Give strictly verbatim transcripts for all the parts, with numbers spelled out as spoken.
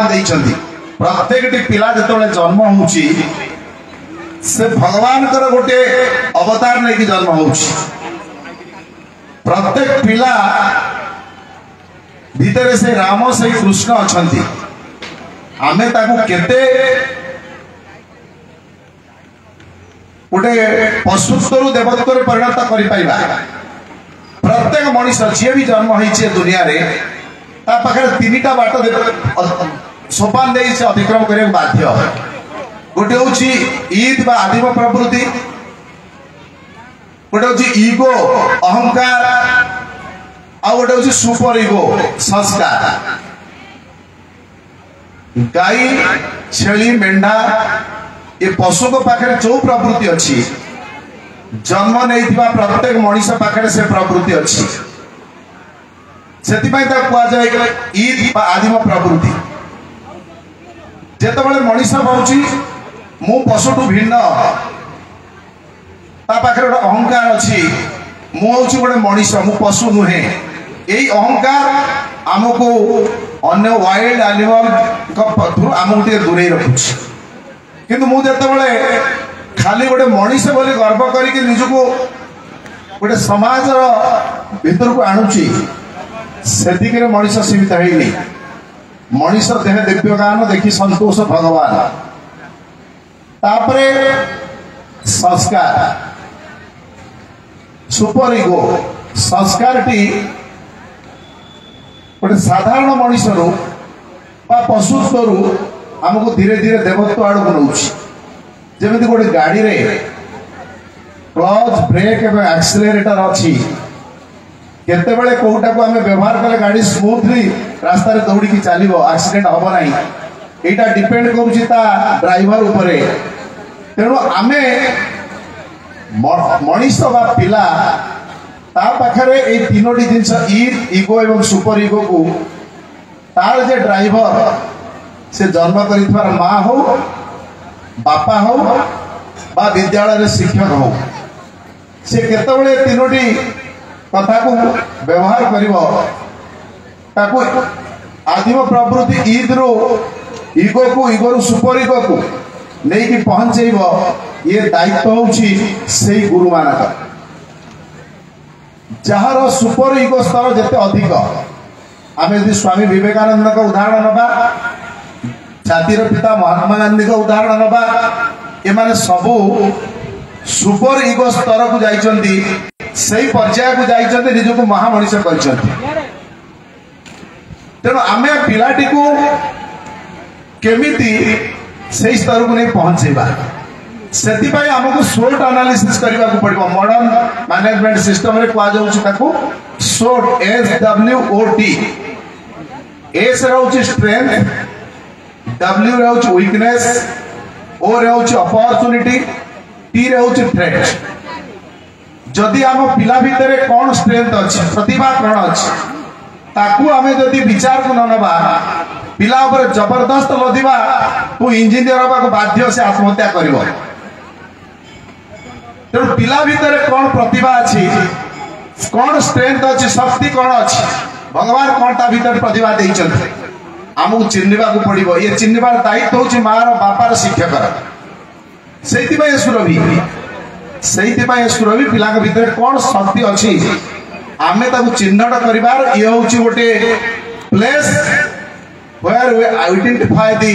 प्रत्येक पिला जो जन्म हो से भगवान गोटे अवतार नहीं जन्म हो प्रत्येक पिला भीतर से राम से कृष्ण अच्छा आमे ताकू केते गोटे पशुत्व देवत्व परिणत कर प्रत्येक मनीष जी भी जन्म होइछे दुनिया रे ता पाखे तीन टा बाट सोपान दे से अतिक्रम करने बाध्य गोटे हूँ ईद बा आदिम प्रवृत्ति गोटे हूँ ईगो अहंकार आ गोटे हूँ सुपर ईगो संस्कार गाई छेली मेंढा ये पशु को पाखे जो प्रवृत्ति अच्छी जन्म नहीं प्रत्येक मनीष पाखे से प्रवृत्ति अच्छी से कहुए ईद आदिम प्रवृत्ति जिते मनीष भावी मु पशुठू भिन्न पाखे गोटे अहंकार अच्छी मुझे गोटे मनीष मु पशु नुहे यही अहंकार आमको अन्य वाइल्ड एनिमल आमको दूरे रखुच्छी किंतु मुझे खाली गोटे मनीष बोली गर्व करके निजको गोटे समाज भीतर को आणुची सेतिक मनीष सीमित है मनीष देह दिव्य गान देखी संतोष भगवान तापरे संस्कार सुपर इगो संस्कार टी गोटे साधारण मनीष रु पशुत्व रु आमको धीरे धीरे देवत्व आड़ को नौची जमी गोटे गाड़ी रे क्लच ब्रेक एवं एक्सीलरेटर अच्छी केते बेले कोटा को हमें व्यवहार कले गाड़ी स्मूथली रास्ता रे दौड़ी की चलिबो एक्सीडेंट होबो नाही एटा डिपेंड करूची ता ड्राइवर ऊपरे तेणु आमे मनीष बा पिला ता पाखरे ए तीनोटी जिंस ईद ईगो एवं सुपर ईगो को तार जे ड्राइवर से जन्म करिथवार मां हो बापा हो बा विद्यालय शिक्षक हो से केतबेले तीनोटी कथा को व्यवहार करिवो ताकू आदिम प्रवृत्ति ईद रो ईगो को ईगो रो सुपर ईगो को नहीं कि पहुंचेबो ये दायित्व होची सेही गुरु मानक जहार सुपर ईगो स्तर जते अधिक आमे यदि स्वामी विवेकानंद का उदाहरण नबा जातिर पिता महात्मा गांधी का उदाहरण नबा एमाने सबू सुपर ईगो स्तर को जाइचंती सही पर्याय को जाइचंती निजको महामनीष करचंती तेणु आमे पिलाटी को केमिति सही स्तर को नहीं पहुंचेबा सेतिपाई हमको सोट एनालिसिस करबा को पड़िबो मॉडर्न मैनेजमेंट सिस्टम रे क्वा जाउछ ताको सोट एस डब्ल्यू ओ टी एस रहउछ स्ट्रेंथ डब्ल्यू रहउछ वीकनेस ओ रहउछ अपॉर्चुनिटी टी रहउछ थ्रेट जदि आम पिला भितर कौन स्ट्रेंथ अच्छी प्रतिभा कौन अच्छी ताकू आमे जदि विचार को न नबा पिला ऊपर जबरदस्त लदिबा तू इंजीनियर होबा को बाध्य से आत्महत्या करिवो तेणु पिला भितर कौन प्रतिभा अच्छी कौन स्ट्रेंथ अच्छी शक्ति कौन अच्छी भगवान कौन ता भितर प्रतिभा देइछन्ते आमको चिन्हवा को पड़िबो ये चिन्हवार दायित्व होची मार बापार शिक्षक सेति भाई सुरभि सेति भाई सुरभि पिला के भितर कौन शक्ति अच्छी आमे ताकू चिन्हट करिबार ये होची गोटे place where we identify the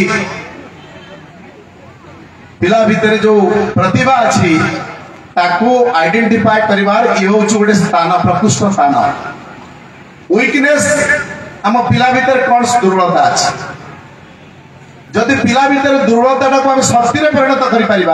पिला भितर जो प्रतिभा अच्छी ताकू आइडेंटिफाई करिबार ये होची गोटे स्थान प्रकृष्ट स्थान वीकनेस आम पिला भितर कौन दुर्बलता अच्छी जदि पिला भितर दुर्बलता को हम शक्ति रे परिणत करि परिबा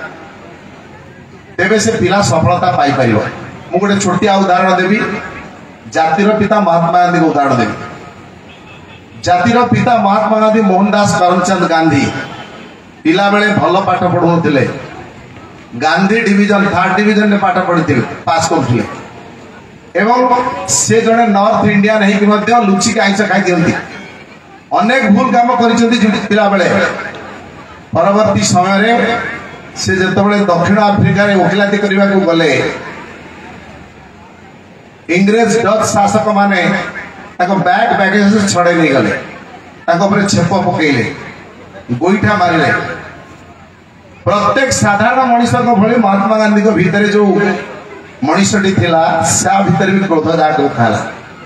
तेबे से पिला सफलता पाई परिबो मु गोटे छोटिया उदाहरण देबी जातिर पिता महात्मा गांधी को उदाहरण देबी जातिर पिता महात्मा गांधी मोहनदास करमचंद गांधी पिला बेले भल पाठ पढ़ुथिले गांधी डिवीजन थर्ड डिवीजन में पाठ पढ़ी पास करथिले एवं से जने नॉर्थ इंडियन है कि मध्य लुचि के आइंसा खाई दियंती अनेक भूल काम करिसेंती पिला बेले परवर्ती समय रे से जतबेले दक्षिण अफ्रिका रे वकिलाती करबा को गले इंग्रेज डच शासक माने ताको बैग बैगेज छड़े नहीं गले छेप पकईले गोईठा मारे प्रत्येक साधारण मनीष भली महात्मा गांधी भितर जो मनीषटी थिला सा भितर भी क्रोध जाग उठाला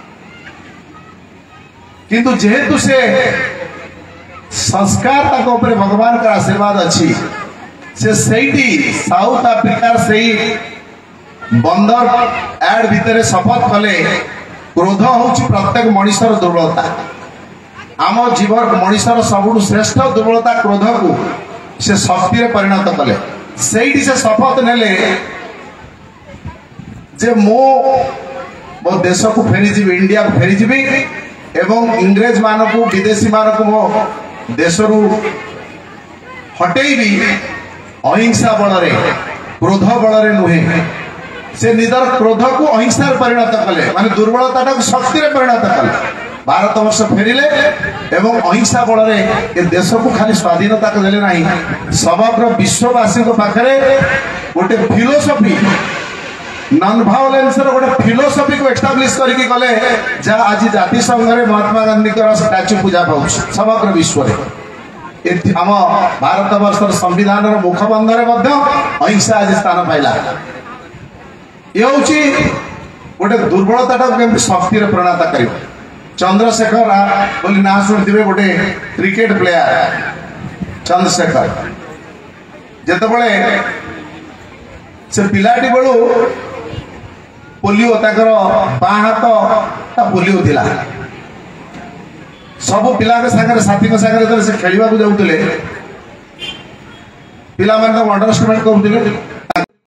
किंतु जेहेतु से संस्कार तक ऊपर भगवान का आशीर्वाद अच्छी से सही साउथ आफ्रिकार से बंदर एड भितर शपथ कले क्रोध हूँ प्रत्येक मनीषर दुर्बलता आम जीवन मनीषर सबुठ श्रेष्ठ दुर्बलता क्रोध को से शक्ति परिणत कले से शपथ नेले जे मो मो देश को फेरीजी इंडिया को फेरीजी एवं इंग्रेज मान को विदेशी मान को मो देश हटेबी अहिंसा बल क्रोध बल नुहे से निदर क्रोध को अहिंसा परिणत कले माने दुर्बलता को शक्ति परिणत कले भारत वर्ष फेरिले एवं अहिंसा बल ए देश को खाली स्वाधीनता को देले नहीं समग्र विश्ववासी पाखे गोटे फिलोसफी नॉन वायलेंस गोटे फिलोसफी को एस्टाब्लिश करके गले जहाँ आज जाति संघ में महात्मा गांधी स्टाच्यू पूजा पाऊँ समग्र विश्व आम भारत वर्ष संविधान मुखबंधर अहिंसा आज स्थान पाइला ये हूँ गोटे दुर्बलता केमती शक्ति परिणत कर चंद्रशेखर बोली ना शुणुवे गोटे क्रिकेट प्लेयर चंद्रशेखर जितेबले से पिलाटी बेलू पोलियो ताकर बाँ हाथ पोलियो थिला सब पिला सागर साथी सागर से खेलने जाऊे पिला अंडरस्टैंड करुले